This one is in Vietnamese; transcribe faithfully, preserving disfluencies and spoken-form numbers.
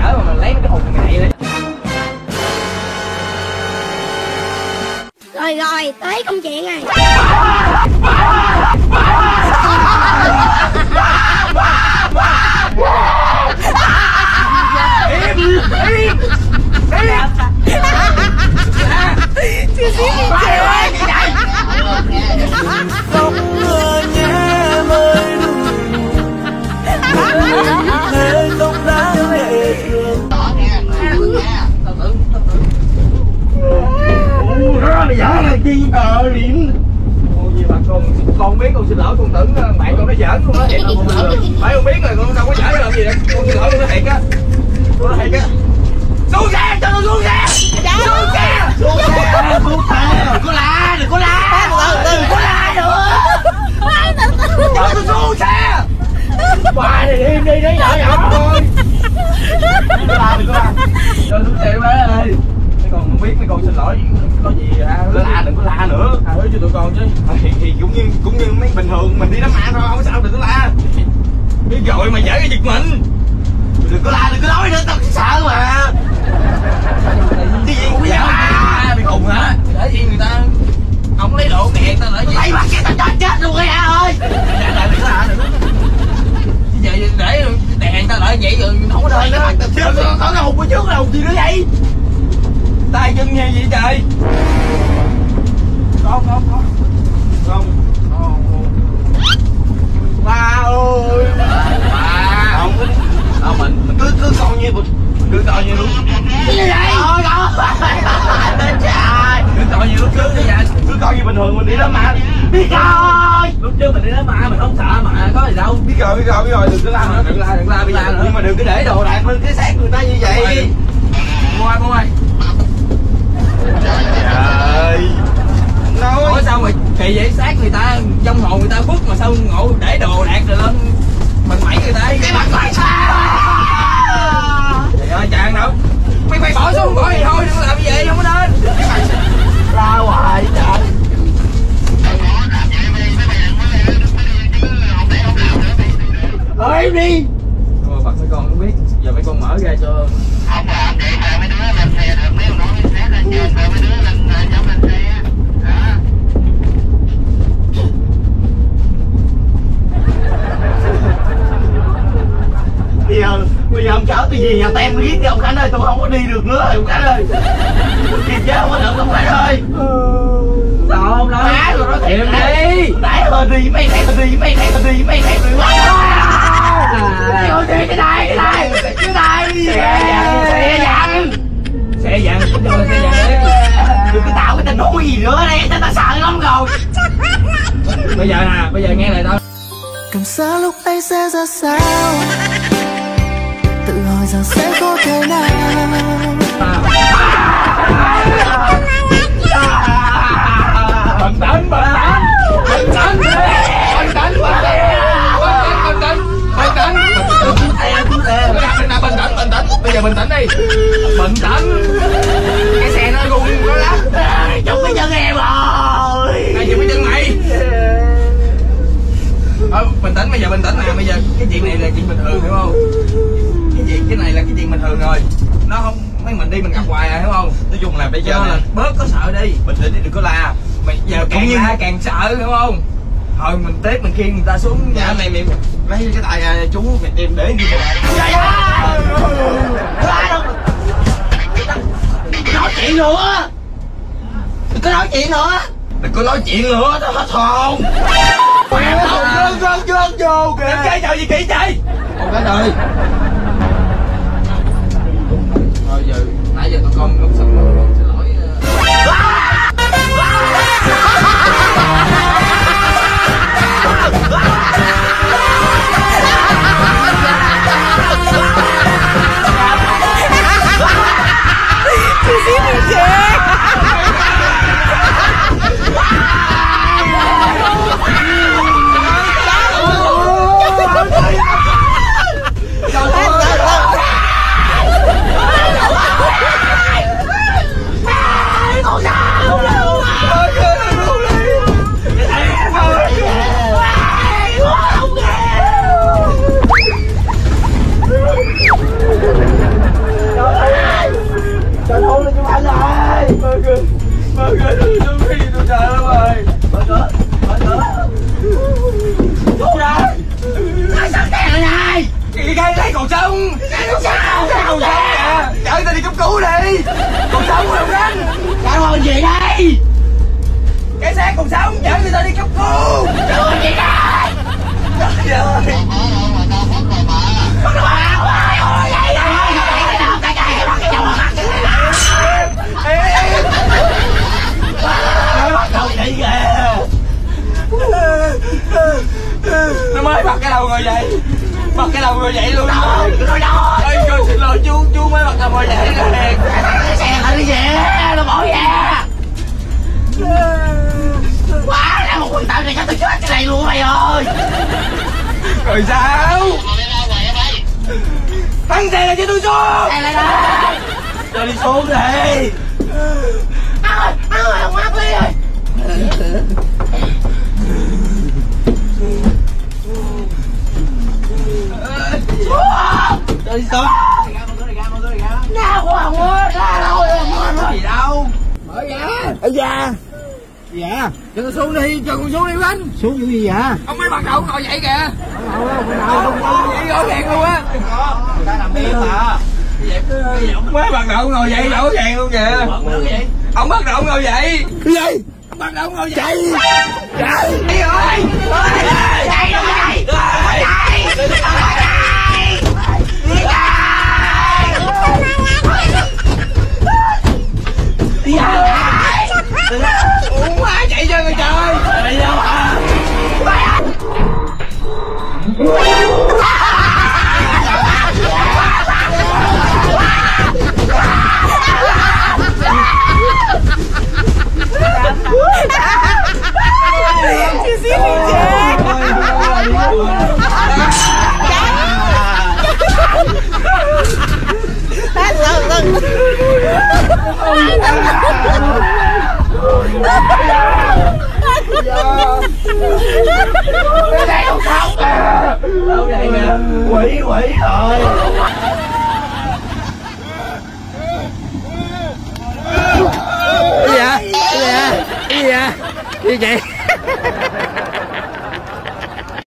lỡ mà mình lấy cái hồn này đi. Rồi rồi, tới công chuyện này. Im, im, im. Chưa xíu đi chơi. Không ngờ nhé mới đúng thế không đáng để thương. Mày giỡn là chi ờ liền. Ôi gì mà con con biết con xin lỗi con tưởng bạn con nó giỡn luôn á. Thiệt con phải không biết rồi con đâu có giỡn làm gì đâu. Con xin lỗi con nói thiệt á. Con nói thiệt á. Xuống xe cho nó xuống xe. Xuống xe. Xuống xe. Xuống xe. Đừng có la, đừng có la. Đừng có la nữa. Cho tôi xuống xe. Bà này im đi đi nhỏ nhỏ thôi. Đừng có la, đừng có la. Cho xuống xe bé ơi. Con không biết mấy con xin lỗi có gì à, la đừng có la nữa tha thứ cho tụi con chứ thì, thì cũng như cũng như mấy bình thường mình đi đám ma thôi không có sao đừng có la biết rồi mà dễ cái giật mình đừng có la đừng có nói nữa tao sợ mà cái gì cũng la bị khùng hả để gì người ta ông lấy độ kẹt tao lại lấy mặt cái tao cho chết luôn cái hả ơi lại đừng có la nữa chứ vậy để đèn tao lại vậy rồi không có đời nữa có cái hùng ở trước là hùng gì nữa vậy tay chân như vậy trời con con con con ba ơi ba không không mình mình cứ cứ coi như mình cứ coi như lúc cái gì vậy thôi con trời cứ coi như lúc trước như vậy cứ coi như bình thường mình đi đám ma biết rồi lúc trước mình đi đám ma mình không sợ mà có gì đâu biết rồi biết rồi biết rồi đừng có la nữa đừng la đừng la bây giờ nhưng mà đừng có để đồ đạc lên cái xác người ta như vậy mua ơi mua ơi trời nói ủa sao mà kỳ vậy xác người ta trong hồn người ta phức mà sao ngộ để đồ đạc rồi lên mình mẩy người ta cái mặt mày sao trời ơi chàng đâu mày mày bỏ xuống bỏ thì thôi đừng có làm như vậy không có nên la hoài trời ơi im đi thôi bật mấy con không biết giờ mấy con mở ra cho không làm vậy mà mấy đứa lên xe được mấy ông nói cái xe lên trên rồi mấy đứa lên giống lên xe đó bây giờ bây giờ ông cháu tôi về nhà tem riết đi ông Khánh ơi tôi không có đi được nữa rồi ông Khánh ơi kiềm chế không có được ông Khánh ơi sao không nói má rồi nói thiệt đi nãy hơi đi mấy này hơi đi mấy này hơi đi mấy này hơi quá cái này cái này cái này xe dặn xe dặn xe dặn xe dặn đừng có tạo cái tình huống gì nữa đây tao ta sợ lắm rồi bây giờ nè bây giờ nghe lời tao Cảm giác lúc ấy sẽ ra sao tự hỏi rằng sẽ có thể nào bình tĩnh bình tĩnh bình tĩnh bình tĩnh bình tĩnh bình tĩnh bình tĩnh bình tĩnh bình tĩnh bây giờ bình tĩnh đi bình tĩnh cái xe nó rung nó lắm chụp cái chân em rồi này chụp cái chân mày ờ, bình tĩnh bây giờ bình tĩnh nè bây giờ cái chuyện này là chuyện bình thường hiểu không cái chuyện cái này là cái chuyện bình thường rồi nó không mấy mình đi mình gặp hoài à hiểu không nói chung là bây giờ là bớt có sợ đi bình tĩnh đi đừng có la mày giờ càng như la càng sợ hiểu không thôi mình tiếp mình khiêng người ta xuống nha mày mày lấy cái tài à, chú mày tìm để đi vậy nói chuyện nữa đừng có nói chuyện nữa đừng có nói chuyện nữa tao hết hồn mẹ không rớt rớt rớt vô kìa chơi trò gì kỹ chơi không cái đời thôi giờ nãy giờ tụi con lúc xong rồi xin lỗi Mở cửa, mở cửa tôi đi, tôi sợ lắm rồi. Mở cửa, mở cửa. Chú ơi, Sao đèn lại này? cái cái cái còn sống. Cái còn sao? Cái còn sống kìa. Chở người ta đi cấp cứu đi. Còn sống rồi anh. Sao còn gì đây? Cái xe còn sống, chở người ta đi cấp cứu. Sao còn gì đây? Trời ơi. Con bà ơi, ôi vậy đó. Cái cái cái bắt cái chồng mặt. Ê, nó bắt đầu vậy kìa. Nó mới bắt cái đầu ngồi dậy. Bắt cái đầu ngồi dậy luôn đó. Ôi trời, xin lỗi chú, chú mới bắt đầu ngồi dậy nè. Cái xe là cái gì? Nó bỏ về. Quá ra một quần tàu này sao tôi chết cái này luôn mày ơi. Rồi sao? Thắng xe là cho tôi xuống. Xe lại đây. Cho đi xuống đi. Ăn ơi, ăn ơi, ông Ác Ly ơi. Cho đi xuống. Nào của ông ơi, ra đâu rồi. Gì đâu. Mở ra. Ở da. Dạ. Cho con xuống đi, cho con xuống đi anh. Xuống vụ gì vậy? Ông mới bắt đầu ngồi dậy kìa. Không đâu, không đâu, không đâu. Vậy rõ ràng luôn á. Người ta làm im mà. Ông mới bắt đầu ngồi dậy rõ ràng luôn kìa. Ông bắt đầu ngồi dậy. Cái gì? Ông bắt đầu ngồi dậy. Chạy. Chạy. Đi rồi. Chạy đâu chạy. Đi uống quá chạy cho người trời. Đi đâu à? Chị xí đi chị. Cái này không sống à. Đâu vậy nè. Quỷ quỷ rồi. Cái gì vậy? Cái gì vậy? Cái gì vậy? Cái gì vậy?